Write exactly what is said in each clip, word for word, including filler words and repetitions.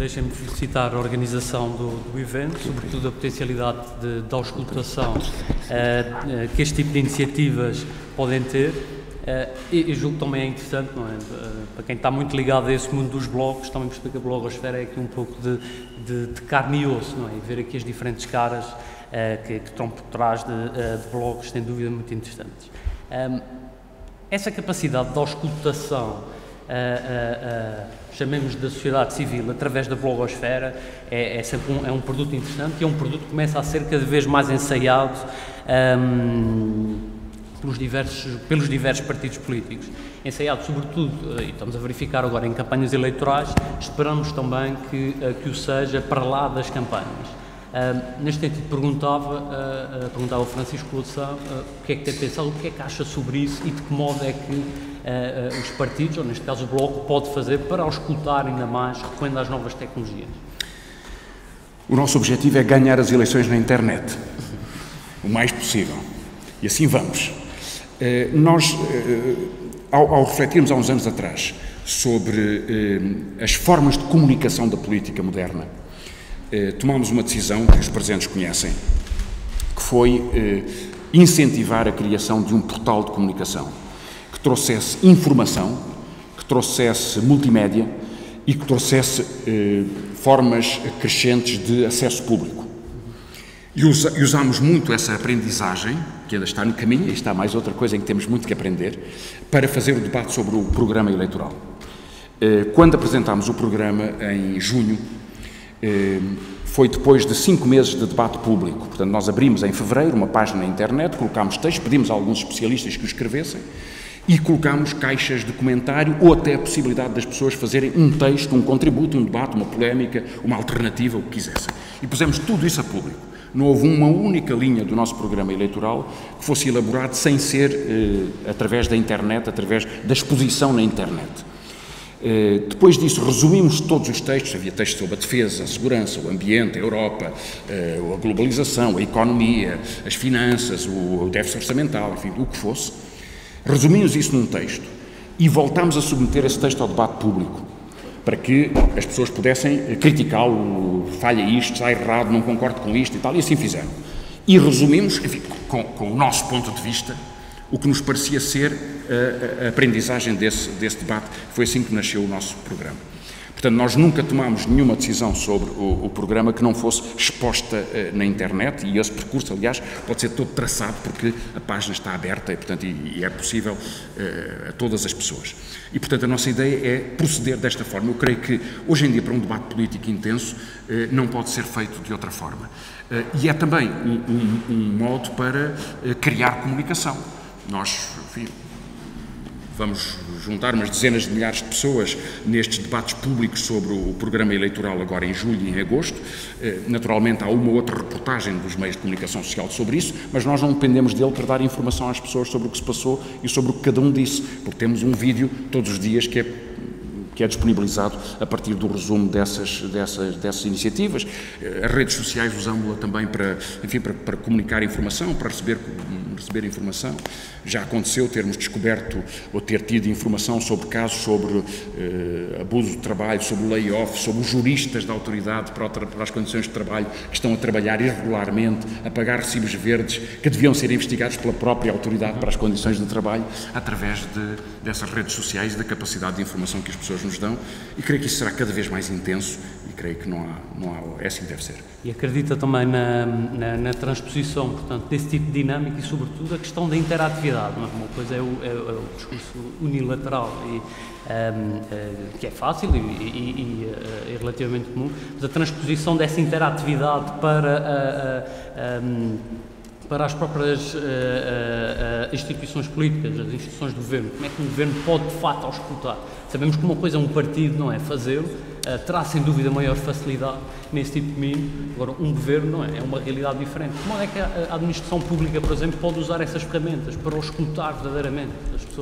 deixem-me felicitar a organização do, do evento, sobretudo a potencialidade de, de auscultação uh, uh, que este tipo de iniciativas podem ter. Uh, e, e julgo que também é interessante, não é? Uh, para quem está muito ligado a esse mundo dos blogs, também perceber que a blogosfera é aqui um pouco de, de, de carne e osso, não é? E ver aqui as diferentes caras uh, que, que estão por trás de, uh, de blogs, sem dúvida, muito interessantes. Um, essa capacidade de auscultação, uh, uh, uh, chamemos da sociedade civil, através da blogosfera, é, é sempre um, é um produto interessante e é um produto que começa a ser cada vez mais ensaiado um, Pelos diversos, pelos diversos partidos políticos, ensaiado sobretudo, e estamos a verificar agora em campanhas eleitorais, esperamos também que, que o seja para lá das campanhas. Uh, neste sentido, perguntava, uh, uh, perguntava ao Francisco Louçã uh, o que é que tem pensado, o que é que acha sobre isso e de que modo é que uh, uh, os partidos, ou neste caso o Bloco, pode fazer para auscultar ainda mais quando às novas tecnologias. O nosso objetivo é ganhar as eleições na internet, o mais possível, e assim vamos. Uh, nós, uh, ao, ao refletirmos há uns anos atrás sobre uh, as formas de comunicação da política moderna, uh, tomámos uma decisão que os presentes conhecem, que foi uh, incentivar a criação de um portal de comunicação que trouxesse informação, que trouxesse multimédia e que trouxesse uh, formas crescentes de acesso público. E usámos muito essa aprendizagem, que ainda está no caminho, e está mais outra coisa em que temos muito que aprender, para fazer o debate sobre o programa eleitoral. Quando apresentámos o programa em junho, foi depois de cinco meses de debate público. Portanto, nós abrimos em fevereiro uma página na internet, colocámos textos, pedimos a alguns especialistas que o escrevessem, e colocámos caixas de comentário ou até a possibilidade das pessoas fazerem um texto, um contributo, um debate, uma polémica, uma alternativa, o que quisessem. E pusemos tudo isso a público. Não houve uma única linha do nosso programa eleitoral que fosse elaborado sem ser eh, através da internet, através da exposição na internet. Eh, depois disso, resumimos todos os textos. Havia textos sobre a defesa, a segurança, o ambiente, a Europa, eh, a globalização, a economia, as finanças, o, o déficit orçamental, enfim, o que fosse. Resumimos isso num texto e voltámos a submeter esse texto ao debate público, para que as pessoas pudessem criticá-lo, falha isto, está errado, não concordo com isto e tal, e assim fizeram. E resumimos, enfim, com, com o nosso ponto de vista, o que nos parecia ser a, a aprendizagem desse, desse debate. Foi assim que nasceu o nosso programa. Portanto, nós nunca tomámos nenhuma decisão sobre o, o programa que não fosse exposta uh, na internet, e esse percurso, aliás, pode ser todo traçado porque a página está aberta e, portanto, e, e é possível uh, a todas as pessoas. E, portanto, a nossa ideia é proceder desta forma. Eu creio que, hoje em dia, para um debate político intenso, uh, não pode ser feito de outra forma. Uh, e é também um, um, um modo para uh, criar comunicação. Nós, enfim, vamos juntar umas dezenas de milhares de pessoas nestes debates públicos sobre o programa eleitoral agora em julho e em agosto. Naturalmente há uma outra reportagem dos meios de comunicação social sobre isso, mas nós não dependemos dele para dar informação às pessoas sobre o que se passou e sobre o que cada um disse, porque temos um vídeo todos os dias que é que é disponibilizado a partir do resumo dessas, dessas, dessas iniciativas. As redes sociais usamos-la também para, enfim, para, para comunicar informação, para receber, receber informação. Já aconteceu termos descoberto ou ter tido informação sobre casos sobre eh, abuso de trabalho, sobre layoff, sobre os juristas da autoridade para, para as condições de trabalho que estão a trabalhar irregularmente, a pagar recibos verdes que deviam ser investigados pela própria autoridade para as condições de trabalho, através de, dessas redes sociais e da capacidade de informação que as pessoas nos dão, e creio que isso será cada vez mais intenso e creio que não há, não há, é assim que deve ser. E acredita também na, na, na transposição, portanto, desse tipo de dinâmica e, sobretudo, a questão da interatividade. Não é? Uma coisa é o, é, é o discurso unilateral, e, um, é, que é fácil e, e, e é relativamente comum, mas a transposição dessa interatividade para a, a, a para as próprias uh, uh, uh, instituições políticas, as instituições do governo. Como é que um governo pode, de facto, auscultar? Sabemos que uma coisa é um partido, não é? Fazê-lo, uh, terá, sem dúvida, maior facilidade nesse tipo de caminho. Agora, um governo, não é? É uma realidade diferente. Como é que a administração pública, por exemplo, pode usar essas ferramentas para auscultar verdadeiramente as pessoas?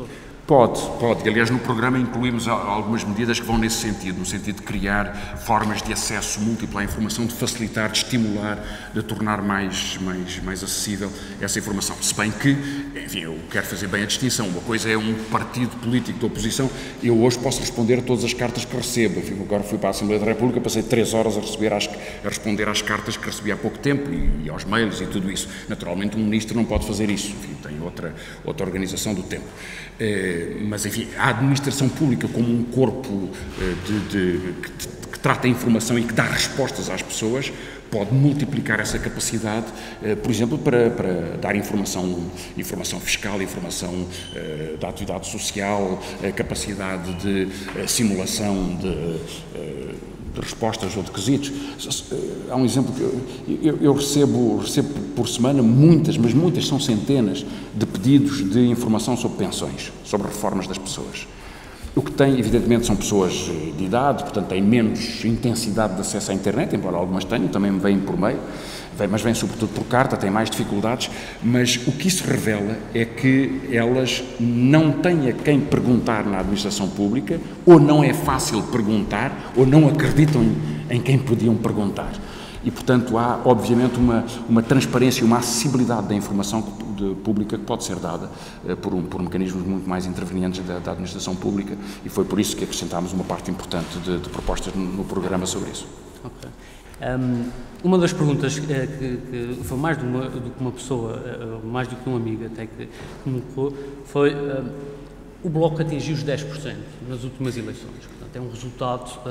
Pode, pode. Aliás, no programa incluímos algumas medidas que vão nesse sentido, no sentido de criar formas de acesso múltiplo à informação, de facilitar, de estimular, de tornar mais, mais, mais acessível essa informação. Se bem que, enfim, eu quero fazer bem a distinção. Uma coisa é um partido político de oposição. Eu hoje posso responder a todas as cartas que recebo. Enfim, agora fui para a Assembleia da República, passei três horas a, receber às, a responder às cartas que recebi há pouco tempo e, e aos mails e tudo isso. Naturalmente, um ministro não pode fazer isso. Enfim, tem outra, outra organização do tempo. Eh, mas, enfim, a administração pública como um corpo eh, de, de, que, que trata a informação e que dá respostas às pessoas pode multiplicar essa capacidade, eh, por exemplo, para, para dar informação, informação fiscal, informação eh, da atividade social, a capacidade de eh, simulação de, eh, de respostas ou de quesitos. Há um exemplo que eu, eu, eu recebo, recebo por semana muitas, mas muitas, são centenas de pedidos de informação sobre pensões, sobre reformas das pessoas. O que tem, evidentemente, são pessoas de idade, portanto têm menos intensidade de acesso à internet, embora algumas tenham, também me vêm por meio, mas vêm sobretudo por carta, têm mais dificuldades, mas o que isso revela é que elas não têm a quem perguntar na administração pública, ou não é fácil perguntar, ou não acreditam em quem podiam perguntar. E, portanto, há, obviamente, uma, uma transparência, uma acessibilidade da informação de, pública que pode ser dada uh, por, um, por mecanismos muito mais intervenientes da, da administração pública, e foi por isso que acrescentámos uma parte importante de, de propostas no, no programa sobre isso. Ok. Um, uma das perguntas uh, que, que foi mais do, uma, do que uma pessoa, uh, mais do que um amigo até que me colocou, foi uh, o Bloco atingiu os dez por cento nas últimas eleições. Portanto, é um resultado uh, uh,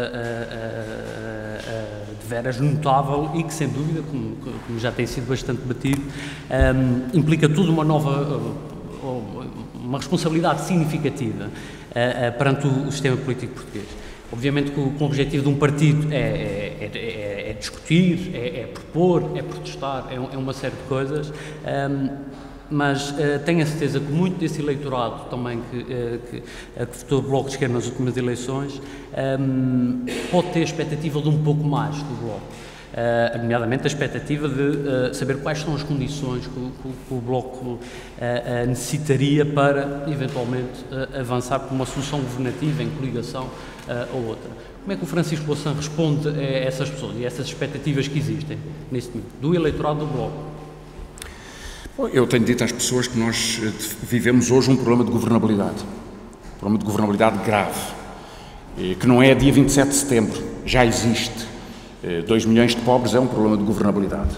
uh, uh, de veras notável e que, sem dúvida, como, como já tem sido bastante debatido, um, implica tudo uma nova, uh, uma responsabilidade significativa uh, uh, perante o, o sistema político português. Obviamente que o, com o objetivo de um partido é, é, é, é discutir, é, é propor, é protestar, é, é uma série de coisas, um, mas uh, tenho a certeza que muito desse eleitorado também que, uh, que, uh, que votou Bloco de Esquerda nas últimas eleições um, pode ter a expectativa de um pouco mais do Bloco, uh, nomeadamente a expectativa de uh, saber quais são as condições que, que, que o Bloco uh, uh, necessitaria para, eventualmente, uh, avançar por uma solução governativa em coligação uh, ou outra. Como é que o Francisco Louçã responde a essas pessoas e a essas expectativas que existem neste momento, do eleitorado do Bloco? Eu tenho dito às pessoas que nós vivemos hoje um problema de governabilidade, um problema de governabilidade grave, que não é dia vinte e sete de setembro, já existe. dois milhões de pobres é um problema de governabilidade.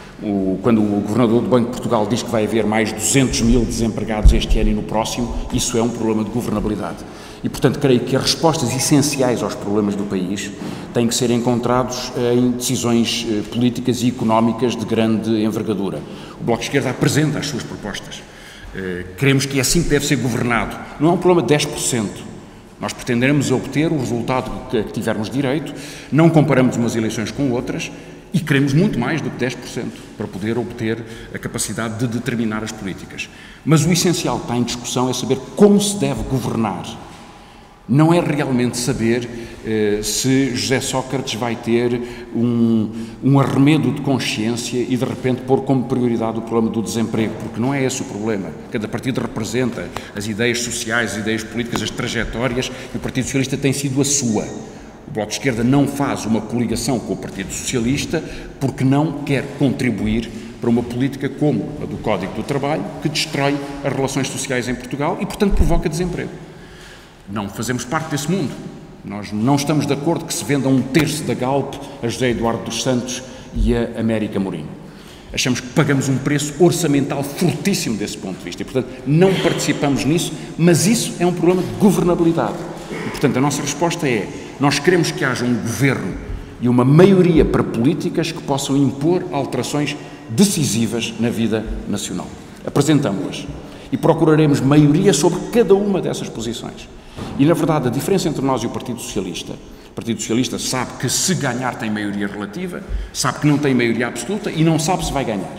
O, quando o Governador do Banco de Portugal diz que vai haver mais duzentos mil desempregados este ano e no próximo, isso é um problema de governabilidade. E, portanto, creio que as respostas essenciais aos problemas do país têm que ser encontrados em decisões políticas e económicas de grande envergadura. O Bloco de Esquerda apresenta as suas propostas. Queremos que é assim que deve ser governado. Não é um problema de dez por cento. Nós pretenderemos obter o resultado que tivermos direito, não comparamos umas eleições com outras e queremos muito mais do que dez por cento para poder obter a capacidade de determinar as políticas. Mas o essencial que está em discussão é saber como se deve governar. Não é realmente saber eh, se José Sócrates vai ter um, um arremedo de consciência e de repente pôr como prioridade o problema do desemprego, porque não é esse o problema. Cada partido representa as ideias sociais, as ideias políticas, as trajetórias, e o Partido Socialista tem sido a sua. O Bloco de Esquerda não faz uma coligação com o Partido Socialista porque não quer contribuir para uma política como a do Código do Trabalho, que destrói as relações sociais em Portugal e, portanto, provoca desemprego. Não fazemos parte desse mundo. Nós não estamos de acordo que se venda um terço da Galp a José Eduardo dos Santos e a América Mourinho. Achamos que pagamos um preço orçamental fortíssimo desse ponto de vista e, portanto, não participamos nisso, mas isso é um problema de governabilidade. E, portanto, a nossa resposta é: nós queremos que haja um governo e uma maioria para políticas que possam impor alterações decisivas na vida nacional. Apresentamos-las e procuraremos maioria sobre cada uma dessas posições. E, na verdade, a diferença entre nós e o Partido Socialista, o Partido Socialista sabe que se ganhar tem maioria relativa, sabe que não tem maioria absoluta e não sabe se vai ganhar.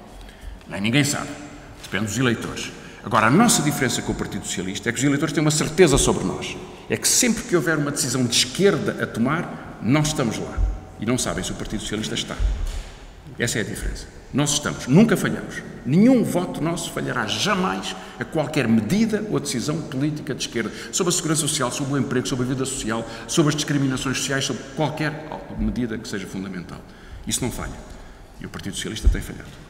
Nem ninguém sabe. Depende dos eleitores. Agora, a nossa diferença com o Partido Socialista é que os eleitores têm uma certeza sobre nós. É que sempre que houver uma decisão de esquerda a tomar, nós estamos lá. E não sabem se o Partido Socialista está. Essa é a diferença. Nós estamos, nunca falhamos. Nenhum voto nosso falhará jamais a qualquer medida ou decisão política de esquerda, sobre a segurança social, sobre o emprego, sobre a vida social, sobre as discriminações sociais, sobre qualquer medida que seja fundamental. Isso não falha. E o Partido Socialista tem falhado.